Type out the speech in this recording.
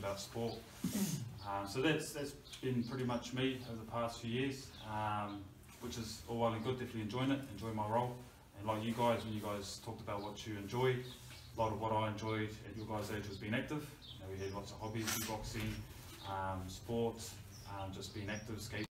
about sport. So that's been pretty much me over the past few years, which is all well and good. Definitely enjoying my role. And like you guys, when you guys talked about what you enjoy, a lot of what I enjoyed at your guys' age was being active. We had lots of hobbies, boxing, sports, just being active, skating.